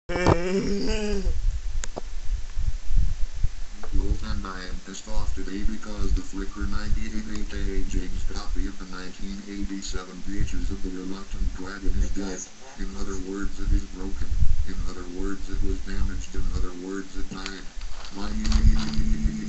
Loaf and I am pissed off today because the Flickr 9888 James copy of the 1987 Pages of the Reluctant Dragon is dead. In other words, it is broken. In other words, it was damaged. In other words, it died. Bye.